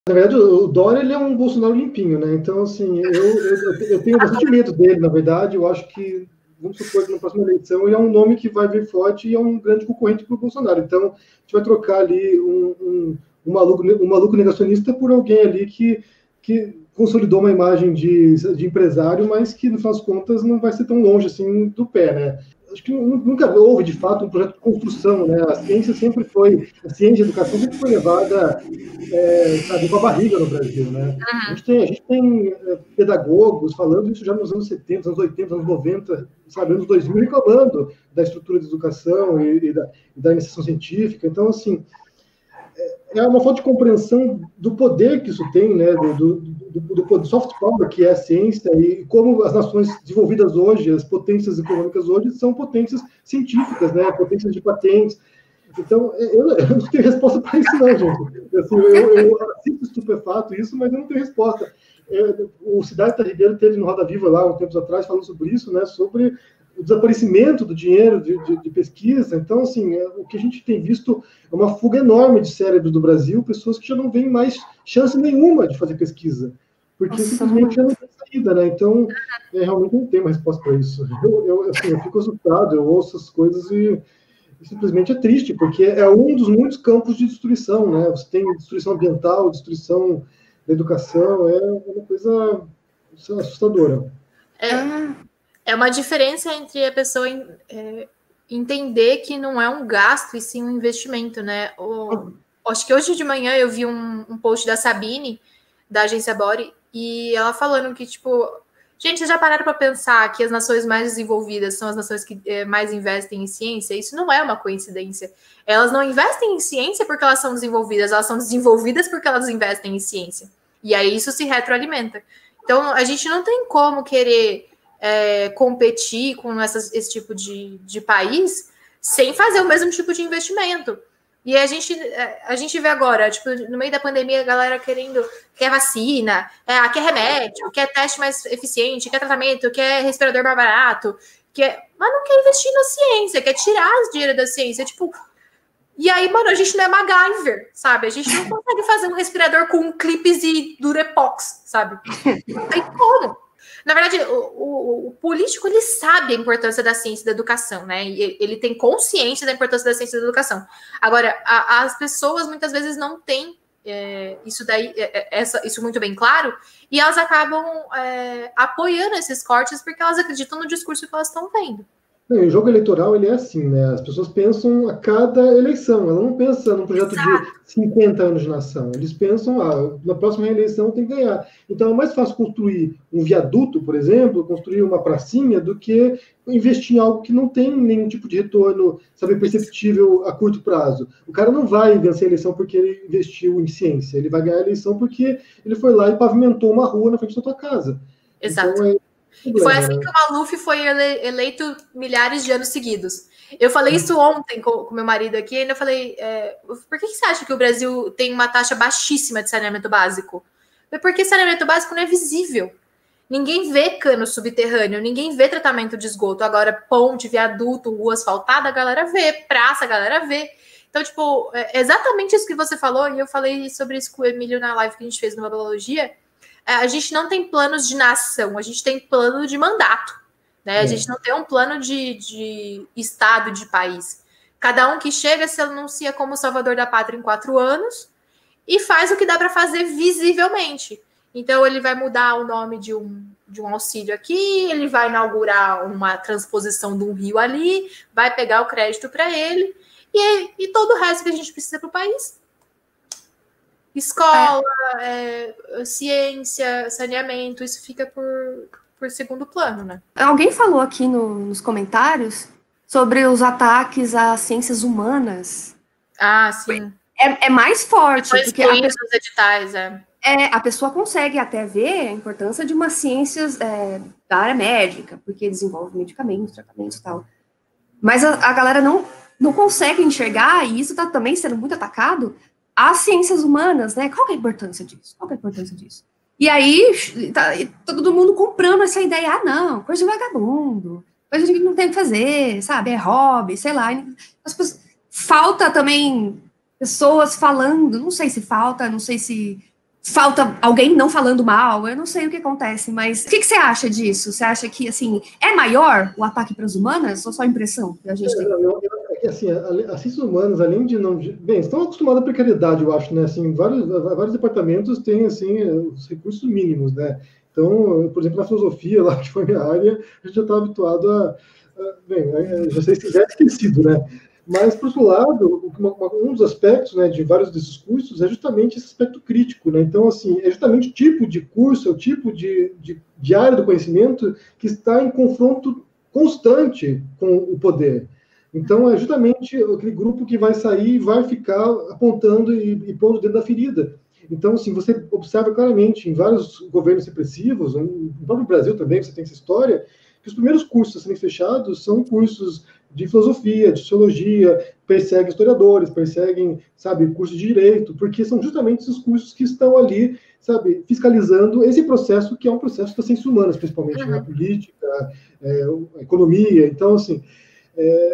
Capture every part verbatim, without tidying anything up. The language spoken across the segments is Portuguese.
Na verdade, o Dória ele é um Bolsonaro limpinho, né? Então, assim, eu, eu, eu tenho bastante medo dele, na verdade. Eu acho que, vamos supor que na próxima eleição ele é um nome que vai vir forte e é um grande concorrente para o Bolsonaro. Então, a gente vai trocar ali um, um, um, maluco, um maluco negacionista por alguém ali que, que consolidou uma imagem de, de empresário, mas que, no final das contas, não vai ser tão longe assim do pé, né? Acho que nunca houve, de fato, um projeto de construção, né? A ciência sempre foi, a ciência e a educação sempre foi levada, é, sabe, com a barriga no Brasil, né? A gente tem, a gente tem é, pedagogos falando isso já nos anos setenta, anos oitenta, anos noventa, sabe, anos dois mil, reclamando da estrutura de educação e, e, da, e da iniciação científica. Então, assim, é uma falta de compreensão do poder que isso tem, né, do, do, do, do soft power que é a ciência e como as nações desenvolvidas hoje, as potências econômicas hoje, são potências científicas, né, potências de patentes. Então, eu, eu não tenho resposta para isso, não, gente. Assim, eu, eu sinto estupefato isso, mas eu não tenho resposta. Eu, o Siddhartha Ribeiro teve no Roda Viva lá, um tempo atrás, falando sobre isso, né, sobre o desaparecimento do dinheiro de, de, de pesquisa. Então, assim, é, o que a gente tem visto é uma fuga enorme de cérebros do Brasil, pessoas que já não veem mais chance nenhuma de fazer pesquisa, porque Nossa, simplesmente já não tem saída, né? Então, é, realmente não tem uma resposta para isso. Eu, eu, assim, eu fico assustado, eu ouço as coisas e, e simplesmente é triste, porque é um dos muitos campos de destruição, né? Você tem destruição ambiental, destruição da educação, é uma coisa assustadora. É. É uma diferença entre a pessoa é, entender que não é um gasto e sim um investimento, né? O, acho que hoje de manhã eu vi um, um post da Sabine, da agência Body, e ela falando que, tipo, gente, vocês já pararam para pensar que as nações mais desenvolvidas são as nações que é, mais investem em ciência? Isso não é uma coincidência. Elas não investem em ciência porque elas são desenvolvidas, elas são desenvolvidas porque elas investem em ciência. E aí isso se retroalimenta. Então, a gente não tem como querer... É, competir com essas, esse tipo de, de país sem fazer o mesmo tipo de investimento. E a gente, a gente vê agora, tipo, no meio da pandemia, a galera querendo, quer vacina, é, quer remédio, quer teste mais eficiente, quer tratamento, quer respirador mais barato, quer, mas não quer investir na ciência, quer tirar o dinheiro da ciência, tipo... E aí, mano, a gente não é MacGyver, sabe? A gente não consegue fazer um respirador com clipes e Durepox, sabe? Não tem como. Na verdade, o, o, o político, ele sabe a importância da ciência e da educação, né? E ele tem consciência da importância da ciência e da educação. Agora, a, as pessoas, muitas vezes, não têm é, isso daí, é, essa, isso muito bem claro, e elas acabam é, apoiando esses cortes porque elas acreditam no discurso que elas estão vendo. Não, o jogo eleitoral, ele é assim, né? As pessoas pensam a cada eleição, ela não pensa num projeto Exato. de cinquenta anos de nação, eles pensam, ah, na próxima eleição tem que ganhar. Então é mais fácil construir um viaduto, por exemplo, construir uma pracinha, do que investir em algo que não tem nenhum tipo de retorno, sabe, perceptível a curto prazo. O cara não vai vencer a eleição porque ele investiu em ciência, ele vai ganhar a eleição porque ele foi lá e pavimentou uma rua na frente da tua casa. Exato. Então, é... E foi assim que o Maluf foi ele, eleito milhares de anos seguidos. Eu falei isso ontem com o meu marido aqui, e ainda falei, é, por que você acha que o Brasil tem uma taxa baixíssima de saneamento básico? Porque saneamento básico não é visível. Ninguém vê cano subterrâneo, ninguém vê tratamento de esgoto. Agora, ponte, viaduto, rua asfaltada, a galera vê, praça, a galera vê. Então, tipo, é exatamente isso que você falou, e eu falei sobre isso com o Emílio na live que a gente fez no Babologia. A gente não tem planos de nação, a gente tem plano de mandato, né? É. A gente não tem um plano de, de estado, de país. Cada um que chega se anuncia como salvador da pátria em quatro anos e faz o que dá para fazer visivelmente. Então, ele vai mudar o nome de um, de um auxílio aqui, ele vai inaugurar uma transposição de um rio ali, vai pegar o crédito para ele, e, e todo o resto que a gente precisa para o país. Escola, é. É, ciência, saneamento, isso fica por, por segundo plano, né? Alguém falou aqui no, nos comentários sobre os ataques às ciências humanas. Ah, sim. É, é mais forte. Foi porque a pessoa, os editais, é. é. A pessoa consegue até ver a importância de umas ciências é, da área médica, porque desenvolve medicamentos, tratamentos e tal. Mas a, a galera não, não consegue enxergar, e isso está também sendo muito atacado, as ciências humanas, né? Qual que é a importância disso? Qual que é a importância disso? E aí, tá, todo mundo comprando essa ideia, ah, não, coisa de vagabundo, coisa de que não tem o que fazer, sabe? É hobby, sei lá. As pessoas, falta também pessoas falando, não sei se falta, não sei se falta alguém não falando mal, eu não sei o que acontece, mas o que, que você acha disso? Você acha que, assim, é maior o ataque para as humanas ou só a impressão que a gente tem? Eu, eu, eu, assim, as ciências humanas, além de não... Bem, estão acostumados à precariedade, eu acho, né? Assim, vários, vários departamentos têm, assim, os recursos mínimos, né? Então, por exemplo, na filosofia, lá que foi minha área, a gente já está habituado a... a bem, já sei se já é esquecido, né? Mas, por outro lado, um dos aspectos, né, de vários desses cursos é justamente esse aspecto crítico, né? Então, assim, é justamente o tipo de curso, é o tipo de, de, de área do conhecimento que está em confronto constante com o poder. Então, é justamente aquele grupo que vai sair e vai ficar apontando e, e pondo o dedo na ferida. Então, assim, você observa claramente em vários governos repressivos, no próprio Brasil também, você tem essa história, que os primeiros cursos a serem fechados são cursos de filosofia, de sociologia, perseguem historiadores, perseguem, sabe, cursos de direito, porque são justamente esses cursos que estão ali, sabe, fiscalizando esse processo que é um processo das ciências humanas, principalmente, uhum. na política, é, a economia. Então, assim, é,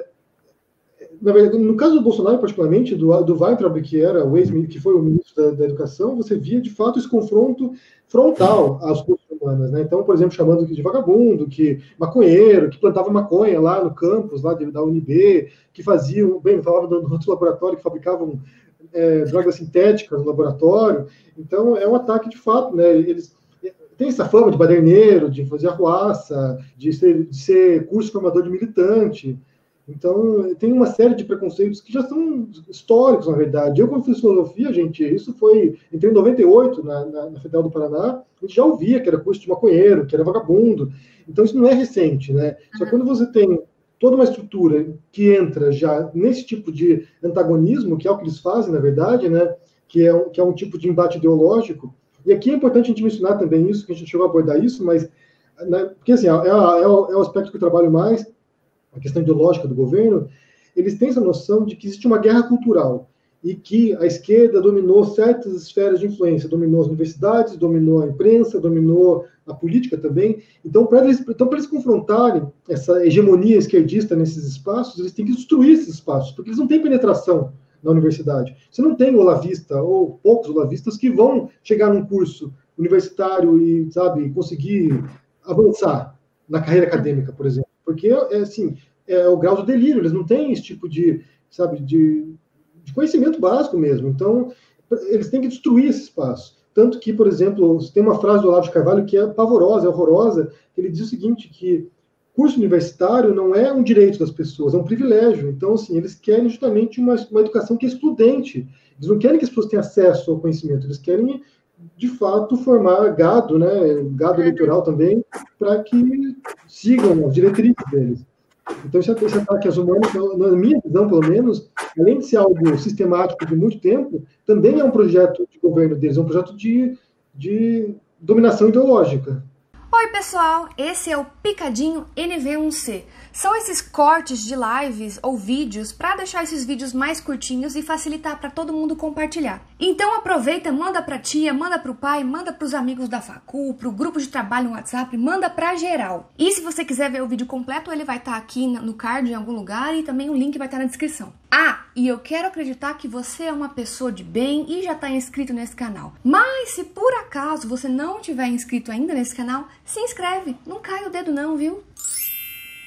na verdade, no caso do Bolsonaro, particularmente, do, do Weintraub, que era o ex que foi o ministro da, da Educação, você via, de fato, esse confronto frontal às coisas humanas, né? Então, por exemplo, chamando de vagabundo, que maconheiro, que plantava maconha lá no campus, lá da U N B, que faziam, bem, falava do outro laboratório, que fabricavam é, drogas sintéticas no laboratório. Então, é um ataque de fato, né? Eles têm essa fama de baderneiro, de fazer arruaça, de ser, de ser curso formador de militante. Então, tem uma série de preconceitos que já são históricos, na verdade. Eu, quando fiz filosofia, gente, isso foi... Entrei em noventa e oito, na, na, na Federal do Paraná, a gente já ouvia que era curso de maconheiro, que era vagabundo. Então, isso não é recente, né? Só que quando você tem toda uma estrutura que entra já nesse tipo de antagonismo, que é o que eles fazem, na verdade, né? Que é um, que é um tipo de embate ideológico. E aqui é importante a gente mencionar também isso, que a gente chegou a abordar isso, mas... Né, porque, assim, é, é, é, o, é o aspecto que eu trabalho mais, a questão ideológica do governo, eles têm essa noção de que existe uma guerra cultural e que a esquerda dominou certas esferas de influência, dominou as universidades, dominou a imprensa, dominou a política também. Então, para eles, então, para eles confrontarem essa hegemonia esquerdista nesses espaços, eles têm que destruir esses espaços, porque eles não têm penetração na universidade. Você não tem olavista, ou poucos olavistas, que vão chegar num curso universitário e, sabe, conseguir avançar na carreira acadêmica, por exemplo. Porque, é, assim, é o grau do delírio, eles não têm esse tipo de, sabe, de, de conhecimento básico mesmo. Então, eles têm que destruir esse espaço. Tanto que, por exemplo, tem uma frase do Olavo de Carvalho que é pavorosa, é horrorosa, que ele diz o seguinte, que curso universitário não é um direito das pessoas, é um privilégio. Então, assim, eles querem justamente uma, uma educação que é excludente. Eles não querem que as pessoas tenham acesso ao conhecimento, eles querem, de fato, formar gado, né, gado eleitoral também, para que sigam as diretrizes deles. Então, esse, esse ataque às humanas, na minha visão, pelo menos, além de ser algo sistemático de muito tempo, também é um projeto de governo deles, é um projeto de, de dominação ideológica. Oi, pessoal! Esse é o Picadinho N V um C. São esses cortes de lives ou vídeos para deixar esses vídeos mais curtinhos e facilitar para todo mundo compartilhar. Então aproveita, manda para tia, manda para o pai, manda para os amigos da facul, para o grupo de trabalho no WhatsApp, manda para geral. E se você quiser ver o vídeo completo, ele vai estar tá aqui no card em algum lugar e também o link vai estar tá na descrição. Ah, e eu quero acreditar que você é uma pessoa de bem e já está inscrito nesse canal. Mas se por acaso você não tiver inscrito ainda nesse canal, se inscreve, não cai o dedo não, viu?